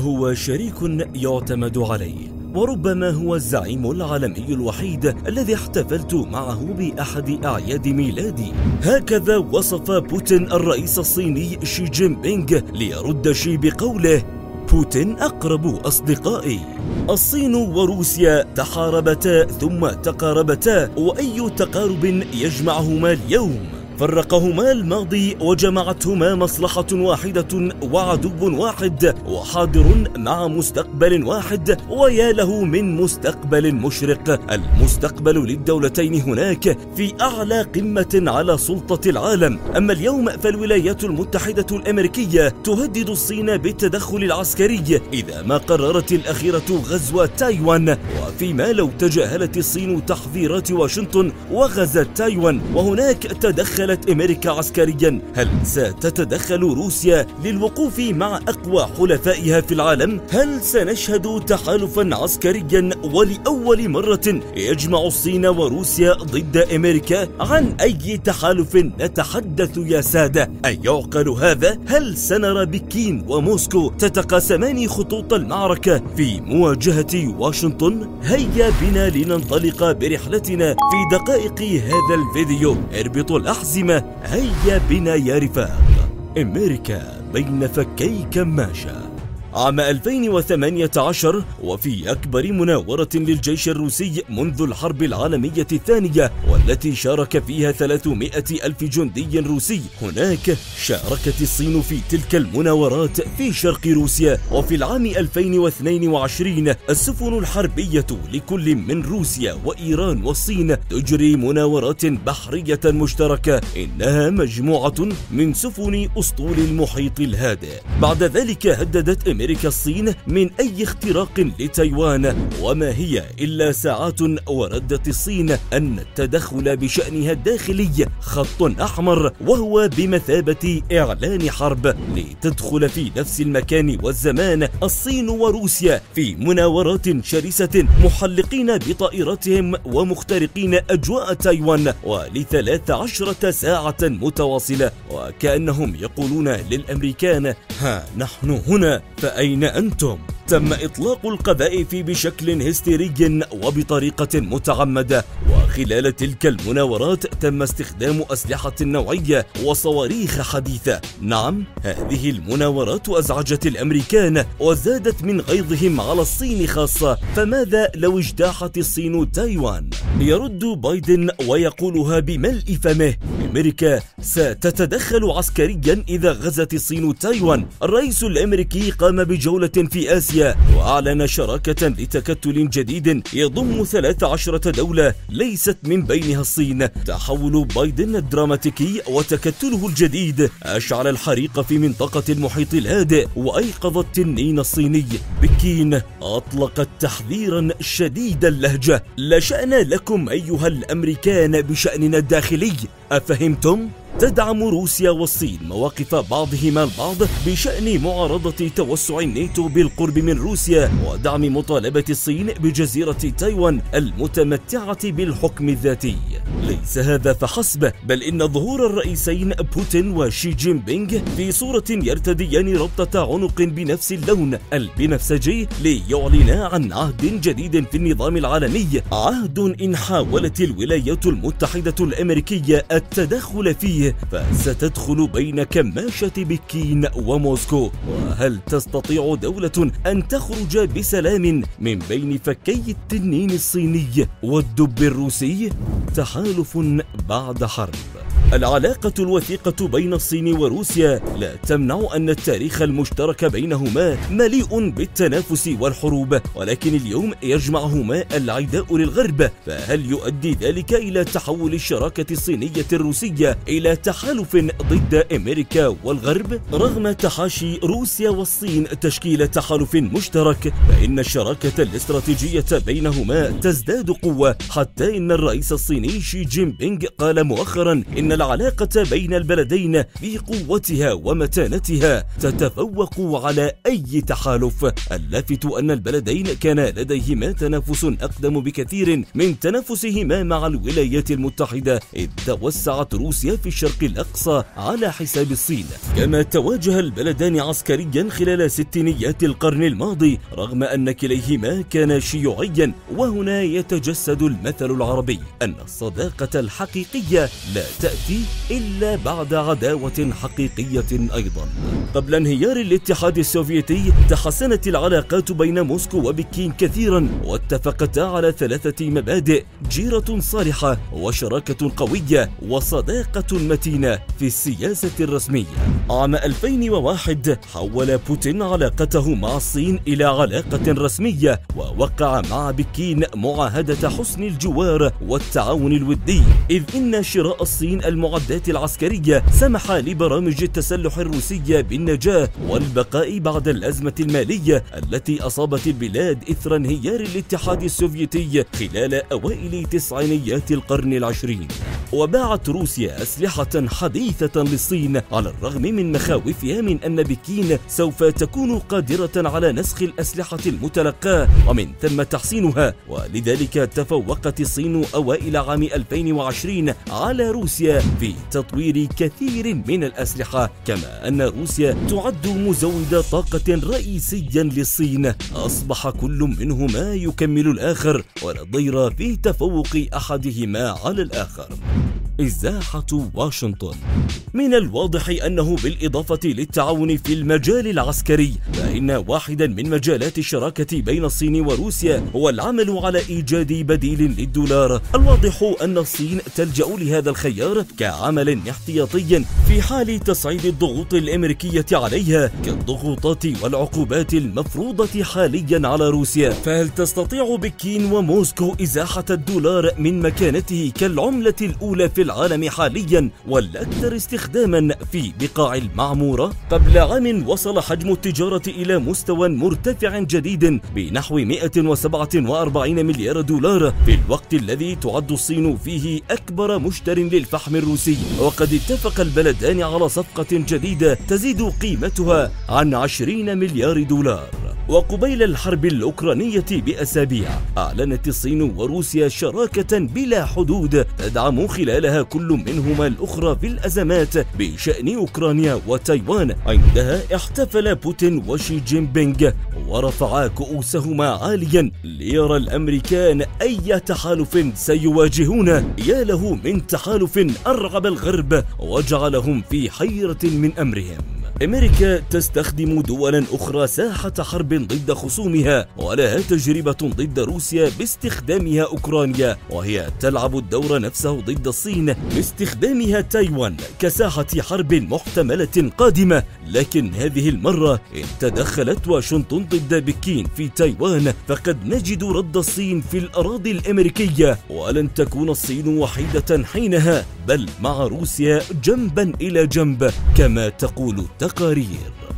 هو شريك يعتمد عليه، وربما هو الزعيم العالمي الوحيد الذي احتفلت معه بأحد أعياد ميلادي. هكذا وصف بوتين الرئيس الصيني شي جين بينغ ليرد شي بقوله: بوتين أقرب أصدقائي. الصين وروسيا تحاربتا ثم تقاربتا، وأي تقارب يجمعهما اليوم؟ فرقهما الماضي وجمعتهما مصلحة واحدة وعدو واحد وحاضر مع مستقبل واحد، ويا له من مستقبل مشرق. المستقبل للدولتين هناك في أعلى قمة على سلطة العالم. أما اليوم فالولايات المتحدة الأمريكية تهدد الصين بالتدخل العسكري إذا ما قررت الأخيرة غزو تايوان، وفيما لو تجاهلت الصين تحذيرات واشنطن وغزت تايوان وهناك تدخل أمريكا عسكريا، هل ستتدخل روسيا للوقوف مع أقوى حلفائها في العالم؟ هل سنشهد تحالفا عسكريا ولأول مرة يجمع الصين وروسيا ضد أمريكا؟ عن أي تحالف نتحدث يا سادة؟ أيعقل هذا؟ هل سنرى بكين وموسكو تتقاسمان خطوط المعركة في مواجهة واشنطن؟ هيا بنا لننطلق برحلتنا في دقائق هذا الفيديو. اربطوا الأحزمة، هيا بنا يا رفاق. أمريكا بين فكي كماشة. عام 2018 وفي أكبر مناورة للجيش الروسي منذ الحرب العالمية الثانية، والتي شارك فيها 300 ألف جندي روسي، هناك شاركت الصين في تلك المناورات في شرق روسيا. وفي العام 2022 السفن الحربية لكل من روسيا وإيران والصين تجري مناورات بحرية مشتركة، إنها مجموعة من سفن أسطول المحيط الهادئ. بعد ذلك هددت أمريكا الصين من أي اختراق لتايوان، وما هي إلا ساعات وردت الصين أن التدخل بشأنها الداخلي خط أحمر، وهو بمثابة إعلان حرب لتدخل في نفس المكان والزمان الصين وروسيا في مناورات شرسة، محلقين بطائراتهم ومخترقين أجواء تايوان ول13 ساعة متواصلة، وكأنهم يقولون للأمريكان: ها نحن هنا، فأين أنتم؟ تم إطلاق القذائف بشكل هستيري وبطريقة متعمدة، وخلال تلك المناورات تم استخدام أسلحة نوعية وصواريخ حديثة. نعم، هذه المناورات أزعجت الأمريكان وزادت من غيظهم على الصين خاصة. فماذا لو اجتاحت الصين تايوان؟ يرد بايدن ويقولها بملء فمه: أمريكا ستتدخل عسكريا إذا غزت الصين تايوان. الرئيس الأمريكي قام بجولة في آسيا وأعلن شراكة لتكتل جديد يضم 13 دولة ليست من بينها الصين. تحول بايدن الدراماتيكي وتكتله الجديد أشعل الحريق في منطقة المحيط الهادئ وأيقظ التنين الصيني. بكين أطلقت تحذيرا شديد اللهجة: لا شأن لكم أيها الأمريكان بشأننا الداخلي، أفهمتم؟ تدعم روسيا والصين مواقف بعضهما البعض بشأن معارضة توسع الناتو بالقرب من روسيا ودعم مطالبة الصين بجزيرة تايوان المتمتعة بالحكم الذاتي. ليس هذا فحسب، بل إن ظهور الرئيسين بوتين وشي جين بينغ في صورة يرتديان ربطة عنق بنفس اللون البنفسجي ليعلنا عن عهد جديد في النظام العالمي، عهد إن حاولت الولايات المتحدة الأمريكية التدخل فيه فستدخل بين كماشة بكين وموسكو. وهل تستطيع دولة أن تخرج بسلام من بين فكي التنين الصيني والدب الروسي؟ تحالف بعد حرب. العلاقة الوثيقة بين الصين وروسيا لا تمنع أن التاريخ المشترك بينهما مليء بالتنافس والحروب، ولكن اليوم يجمعهما العداء للغرب. فهل يؤدي ذلك إلى تحول الشراكة الصينية الروسية إلى تحالف ضد أمريكا والغرب؟ رغم تحاشي روسيا والصين تشكيل تحالف مشترك، فإن الشراكة الاستراتيجية بينهما تزداد قوة، حتى إن الرئيس الصيني شي جين بينغ قال مؤخرا إن العلاقة بين البلدين في قوتها ومتانتها تتفوق على أي تحالف. اللافت أن البلدين كان لديهما تنافس أقدم بكثير من تنافسهما مع الولايات المتحدة، إذ توسعت روسيا في الشرق الأقصى على حساب الصين. كما تواجه البلدان عسكريا خلال ستينيات القرن الماضي، رغم أن كليهما كان شيوعيا. وهنا يتجسد المثل العربي أن الصداقة الحقيقية لا تأتي إلا بعد عداوة حقيقية أيضا. قبل انهيار الاتحاد السوفيتي تحسنت العلاقات بين موسكو وبكين كثيرا، واتفقتا على 3 مبادئ: جيرة صالحة، وشراكة قوية، وصداقة متينة في السياسة الرسمية. عام 2001 حول بوتين علاقته مع الصين إلى علاقة رسمية، ووقع مع بكين معاهدة حسن الجوار والتعاون الودي، إذ إن شراء الصين المعدات العسكرية سمح لبرامج التسلح الروسية بالنجاة والبقاء بعد الأزمة المالية التي أصابت البلاد إثر انهيار الاتحاد السوفيتي خلال أوائل تسعينيات القرن العشرين. وباعت روسيا أسلحة حديثة للصين على الرغم من مخاوفها من أن بكين سوف تكون قادرة على نسخ الأسلحة المتلقاة ومن ثم تحسينها، ولذلك تفوقت الصين أوائل عام 2020 على روسيا في تطوير كثير من الأسلحة، كما أن روسيا تعد مزود طاقة رئيسيا للصين. أصبح كل منهما يكمل الآخر، ولا ضير في تفوق أحدهما على الآخر. إزاحة واشنطن. من الواضح أنه بالإضافة للتعاون في المجال العسكري، فإن واحدا من مجالات الشراكة بين الصين وروسيا هو العمل على إيجاد بديل للدولار. الواضح أن الصين تلجأ لهذا الخيار كعمل احتياطي في حال تصعيد الضغوط الأمريكية عليها، كالضغوطات والعقوبات المفروضة حاليا على روسيا. فهل تستطيع بكين وموسكو إزاحة الدولار من مكانته كالعملة الأولى في العالم حاليا والأكثر استخداما في بقاع المعمورة؟ قبل عام وصل حجم التجارة إلى مستوى مرتفع جديد بنحو 147 مليار دولار، في الوقت الذي تعد الصين فيه أكبر مشتر للفحم الروسي. وقد اتفق البلدان على صفقة جديدة تزيد قيمتها عن 20 مليار دولار. وقبيل الحرب الأوكرانية بأسابيع أعلنت الصين وروسيا شراكة بلا حدود تدعم خلالها كل منهما الأخرى في الأزمات بشأن أوكرانيا وتايوان. عندها احتفل بوتين وشي جين بينغ ورفعا كؤوسهما عاليا ليرى الأمريكان أي تحالف سيواجهونه. يا له من تحالف أرعب الغرب وجعلهم في حيرة من أمرهم. أمريكا تستخدم دولا أخرى ساحة حرب ضد خصومها، ولها تجربة ضد روسيا باستخدامها أوكرانيا، وهي تلعب الدور نفسه ضد الصين باستخدامها تايوان كساحة حرب محتملة قادمة. لكن هذه المرة إن تدخلت واشنطن ضد بكين في تايوان، فقد نجد رد الصين في الأراضي الأمريكية، ولن تكون الصين وحيدة حينها، بل مع روسيا جنبا إلى جنب كما تقول التقارير.